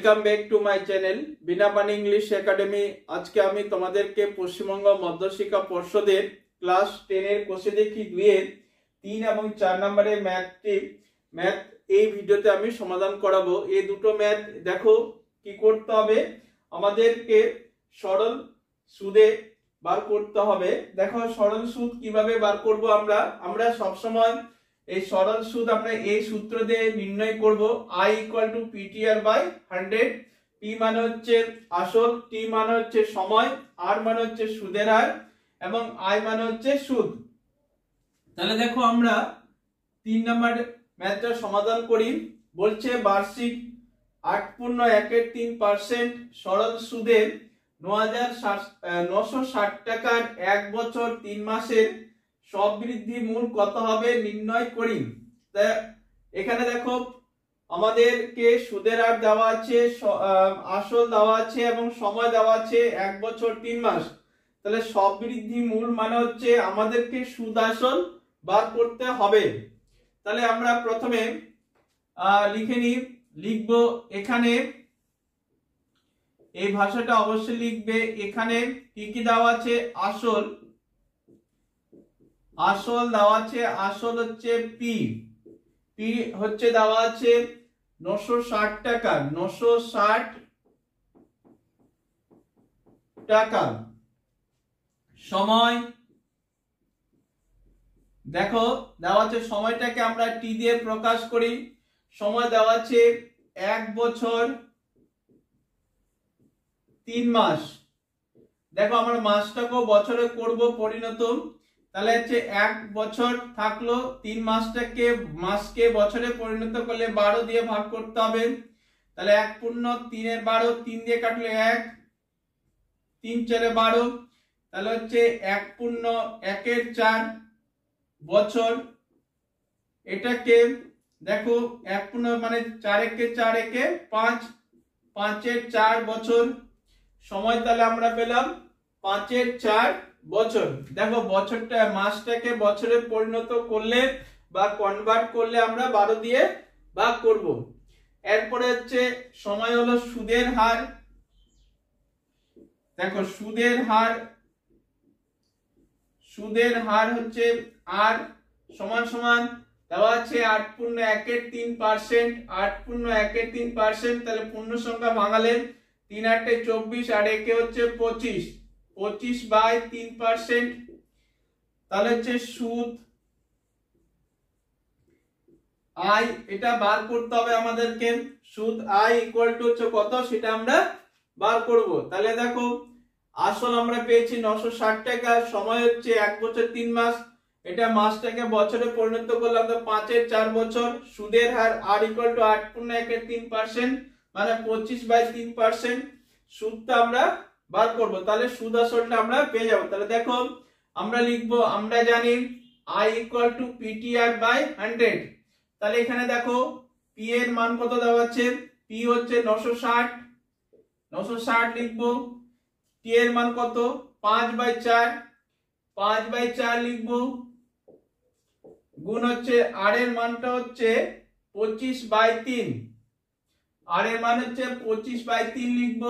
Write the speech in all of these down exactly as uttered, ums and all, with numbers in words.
Welcome back to my channel Bina Pani English academy. আজকে আমি তোমাদেরকে পশ্চিমবঙ্গ মধ্যশিক্ষা পর্ষদের ক্লাস টেন এর কোষে দেখি দুইয়ের তিন এবং চার নম্বরের ম্যাথটি ম্যাথ এই ভিডিওতে আমি সমাধান করাবো। এই দুটো ম্যাথ দেখো কি করতে হবে, আমাদেরকে সরল সুদে বার করতে হবে। দেখো সরল সুদ কিভাবে বার করব আমরা আমরা সব সময় এই সরল সুদ আমরা এই সূত্র দিয়ে নির্ণয় করব। i equal to PTR by hundred. P মানে হচ্ছে আসল, টি মানে হচ্ছে সময়, আর মানে হচ্ছে সুদের হার এবং আই মানে হচ্ছে সুদ। তাহলে দেখো আমরা তিন নম্বর ম্যাথটা সমাধান করি। বলছে বার্ষিক আট পূর্ণ একের তিন পার্সেন্ট সরল সুদে ন হাজার নশো ষাট টাকার এক বছর তিন মাসের সব বৃদ্ধি মূল কত হবে নির্ণয় করি। এখানে দেখো আমাদেরকে সুদের হার দেওয়া আছে, আসল দেওয়া আছে এবং সময় দেওয়া আছে এক বছর তিন মাস। তাহলে সব বৃদ্ধি মূল মানে হচ্ছে আমাদেরকে সুদ আসল বার করতে হবে। তাহলে আমরা প্রথমে লিখে নিই, লিখবো এখানে এই ভাষাটা অবশ্যই লিখবে। এখানে কি কি দেওয়া আছে, আসল আসল দেওয়া আছে, আসল হচ্ছে পি পি হচ্ছে দেওয়া আছে নশো ষাট টাকা নশো ষাট টাকা। সময় দেখো দেওয়া আছে, সময়টাকে আমরা টি দিয়ে প্রকাশ করি। সময় দেওয়া আছে এক বছর তিন মাস। দেখো আমরা মাসটাকেও বছরে করব পরিণত। তাহলে হচ্ছে এক বছর থাকলো, তিন মাসটাকে মাসকে বছরে পরিণত করলে বারো দিয়ে ভাগ করতে হবে। তাহলে এক পূর্ণ তিনের বারো, তিন দিয়ে কাটলে এক, তিন চারে বারো। তাহলে হচ্ছে এক পূর্ণ একের চার বছর। এটাকে দেখো এক পূর্ণ মানে চার একে চার একে পাঁচ, পাঁচের চার বছর। সময় তাহলে আমরা পেলাম পাঁচের চার বছর। দেখো বছরটা মাসটাকে বছরে পরিণত করলে বা কনভার্ট করলে আমরা বারো দিয়ে ভাগ করব। এরপরে হচ্ছে সময় হলো সুদের হার। দেখো সুদের হার সুদের হার হচ্ছে আর সমান সমান দেওয়া আছে আট পূর্ণ একের তিন পার্সেন্ট। আট পূর্ণ একের তিন পার্সেন্ট, তাহলে পূর্ণ সংখ্যা ভাঙালে তিন আটে চব্বিশ আর একে হচ্ছে পঁচিশ, পঁচিশ বাই তিন পার্সেন্ট। তাহলে হচ্ছে সুদ আই, এটা বার করতে হবে আমাদেরকে। সুদ আই ইকুয়াল টু হচ্ছে কত সেটা আমরা বার করব। তাহলে দেখো আসল আমরা পেয়েছি নশো ষাট টাকা, সময় হচ্ছে এক বছর তিন মাস, এটা মাসটাকে বছরে পরিণত করলাম তো পাঁচের চার বছর। সুদের হার আর ইকুয়াল টু আট পূর্ণ একের তিন পার্সেন্ট মানে পঁচিশ বাই তিন পার্সেন্ট। সুদটা আমরা বার করব, তাহলে সুদ আসলটা আমরা পেয়ে যাব। তাহলে দেখো আমরা লিখবো, আমরা জানি i equal to PTR by hundred. তাহলে এখানে দেখো পি এর মান কত দেওয়া আছে, পি হচ্ছে নশো ষাট, নশো ষাট লিখবো। টি এর মান কত পাঁচ বাই চার, পাঁচ বাই চার লিখবো। গুণ হচ্ছে আর এর মানটা হচ্ছে পঁচিশ বাই তিন, আর এর মান হচ্ছে পঁচিশ বাই তিন লিখবো।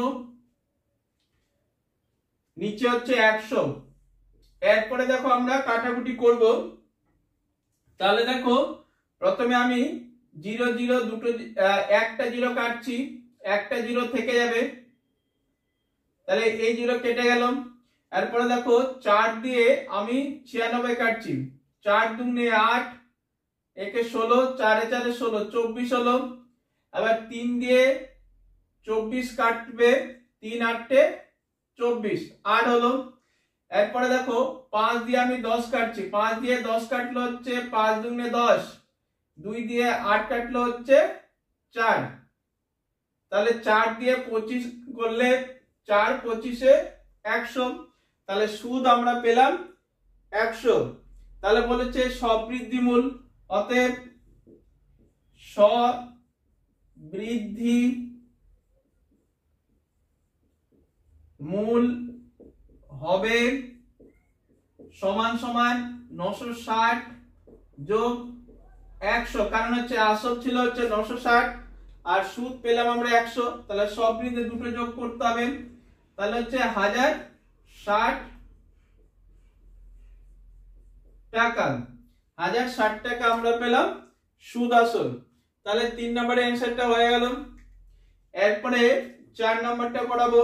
নিচে হচ্ছে একশো। এরপরে দেখো আমরা কাটাকুটি করব। তাহলে দেখো প্রথমে আমি জিরো জিরো দুটো একটা জিরো কাটছি, একটা জিরো থেকে যাবে, তাহলে এই জিরো কেটে গেল। এরপরে দেখো চার দিয়ে আমি ছিয়ানব্বই কাটছি, চার দুগুণে আট, একে ষোলো, চারে চারে ষোলো, চব্বিশ হলো। আবার তিন দিয়ে চব্বিশ কাটবে, তিন আটে চব্বিশ, আট হলো। এরপরে দেখো পাঁচ দিয়ে আমি দশ কাটছি, পাঁচ দিয়ে দশ কাটলো হচ্ছে পাঁচ দুগুণে দশ, দুই দিয়ে আট কাটলো হচ্ছে চার। তাহলে চার দিয়ে পঁচিশ করলে চার পঁচিশে একশো। তাহলে সুদ আমরা পেলাম একশো। তাহলে বলেছে সবৃদ্ধি মূল, অতএব সবৃদ্ধি মূল হবে সমান সমান নশো ষাট যোগ একশো। কারণ হচ্ছে আসল ছিল হচ্ছে নশো ষাট, আর সুদ পেলাম আমরা একশো, তাহলে সব মিলে দুটো যোগ করতে হবে, তাহলে হচ্ছে হাজার ষাট টাকা। হাজার ষাট টাকা আমরা পেলাম সুদ আসল। তাহলে তিন নম্বরের অ্যান্সারটা হয়ে গেল। এরপরে চার নম্বরটা করাবো।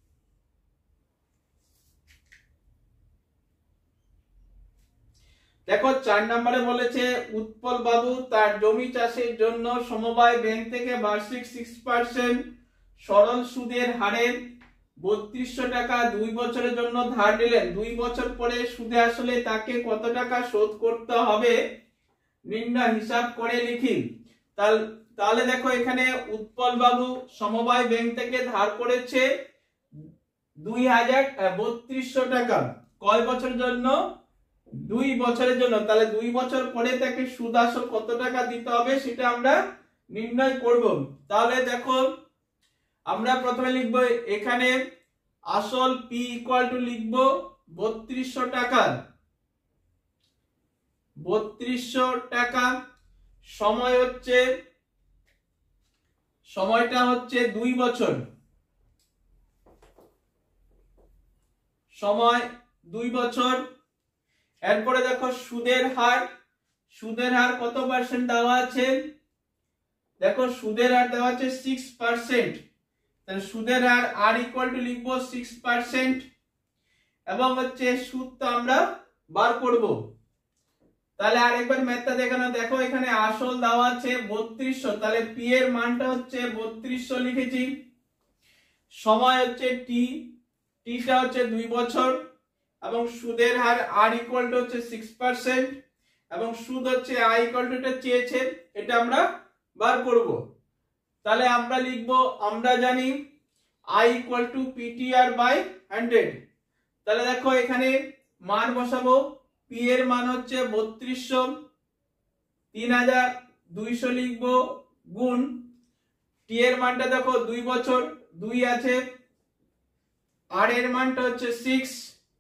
দেখো চার নম্বরে বলেছে উৎপল বাবু তার জমি চাষের জন্য সমবায় ব্যাংক থেকে বার্ষিক সিক্স পার্সেন্ট সরল সুদের হারে বত্রিশশো টাকা দুই বছরের জন্য ধার নিলেন। দুই বছর পরে সুদে আসলে তাকে কত টাকা শোধ করতে হবে নির্ণয় হিসাব করে লিখি। তাহলে দেখো এখানে উৎপল বাবু সমবায় ব্যাংক থেকে ধার করেছে দুই হাজার বত্রিশশো টাকা। কয় বছরের জন্য? দুই বছরের জন্য। তাহলে দুই বছর পরে তাকে সুদ আসল কত টাকা দিতে হবে সেটা আমরা নির্ণয় করব। তাহলে দেখো আমরা প্রথমে লিখব এখানে আসল পি ইকুয়াল টু লিখব বত্রিশশো টাকা, বত্রিশশো টাকা। সময় হচ্ছে, সময়টা হচ্ছে দুই বছর, সময় দুই বছর। এরপরে দেখো সুদের হার, সুদের হার কত পার্সেন্ট দেওয়া আছে? দেখো সুদের হার দেওয়া আছে সিক্স পার্সেন্ট। তাহলে সুদের হার আর ইকুয়াল টু লিখবো সিক্স পার্সেন্ট এবং হচ্ছে সুদটা আমরা বার করব। তাহলে আরেকবার ম্যাথটা দেখানো। দেখো এখানে আসল দেওয়া আছে বত্রিশশো, তাহলে পি এর মানটা হচ্ছে বত্রিশশো লিখেছি। সময় হচ্ছে টি, টিটা হচ্ছে দুই বছর এবং সুদের হার আর ইকুয়াল টু হচ্ছে সিক্স পার্সেন্ট এবং সুদ হচ্ছে আই ইকুয়াল টু এটা চেয়েছে, এটা আমরা বার করব। তাহলে আমরা লিখব, আমরা জানি I equal to PTR by hundred. তাহলে দেখো এখানে মান বসাবো। পি এর মান হচ্ছে বত্রিশশো, তিন হাজার দুইশো লিখবো গুণ টি এর মানটা দেখো দুই বছর, দুই আছে, আর এর মানটা হচ্ছে সিক্স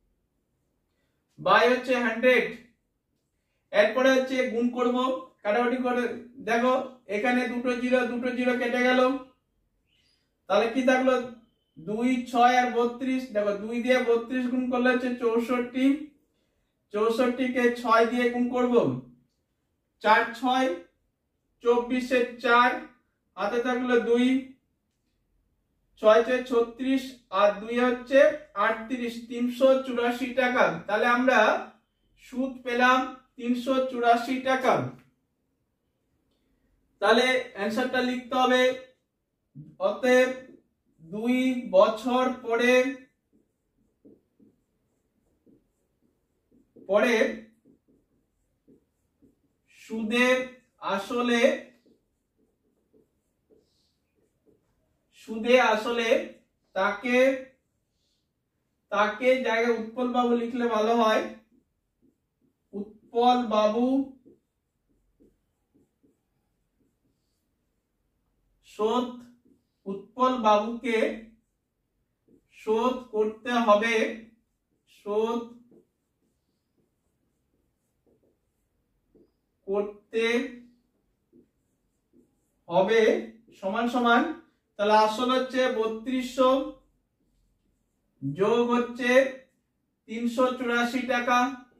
বাই হচ্ছে হান্ড্রেড। এরপরে হচ্ছে গুণ করব, কাটাকুটি করে দেখো এখানে দুটো জিরো, দুটো জিরো কেটে গেল। তাহলে কি থাকলো? দুই, ছয় আর বত্রিশ। দেখো দুই দিয়ে বত্রিশ গুণ করলে হচ্ছে চৌষট্টি, চৌষট্টি কে ছয় দিয়ে গুণ করব, চার ছয় চব্বিশে চার, হাতে থাকলো দুই, ছয় ছয় ছত্রিশ আর দুই হচ্ছে আটত্রিশ, তিনশো চুরাশি টাকা। তাহলে আমরা সুদ পেলাম তিনশো চুরাশি টাকা। তাহলে অ্যান্সারটা লিখতে হবে, অতএব দুই বছর পরে পরে সুদের আসলে সুদে আসলে তাকে তাকে জায়গায় উৎপল বাবু লিখলে ভালো হয়। উৎপল বাবু শোধ, উৎপল বাবুকে শোধ করতে হবে, শোধ করতে হবে সমান সমান। তাহলে আসল হচ্ছে বত্রিশশো যোগ হচ্ছে তিনশো চুরাশি টাকা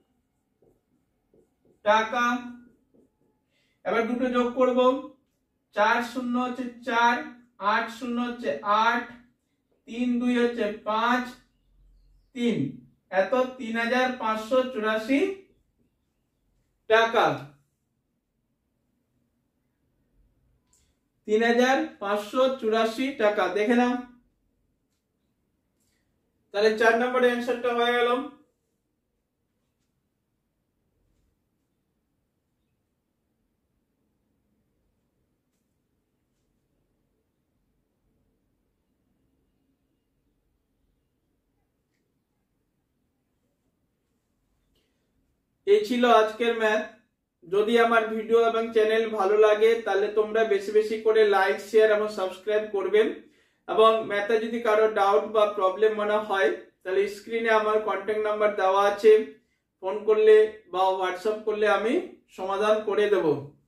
টাকা। এবার দুটো যোগ করব, চার শূন্য হচ্ছে চার, আট শূন্য হচ্ছে আট, তিন দুই হচ্ছে পাঁচ, তিন, এত তিন হাজার পাঁচশো চুরাশি টাকা। তিন হাজার পাঁচশো চুরাশি টাকা দেখে নাও। তাহলে চার নম্বরের অ্যান্সারটা হয়ে গেল। এই ছিল আজকের ম্যাথ। যদি আমার ভিডিও এবং চ্যানেল ভালো লাগে তাহলে তোমরা বেশি বেশি করে লাইক, শেয়ার এবং সাবস্ক্রাইব করবেন। এবং ম্যাথে যদি কারো ডাউট বা প্রবলেম মনে হয় তাহলে স্ক্রিনে আমার কন্ট্যাক্ট নাম্বার দেওয়া আছে, ফোন করলে বা হোয়াটসঅ্যাপ করলে আমি সমাধান করে দেব।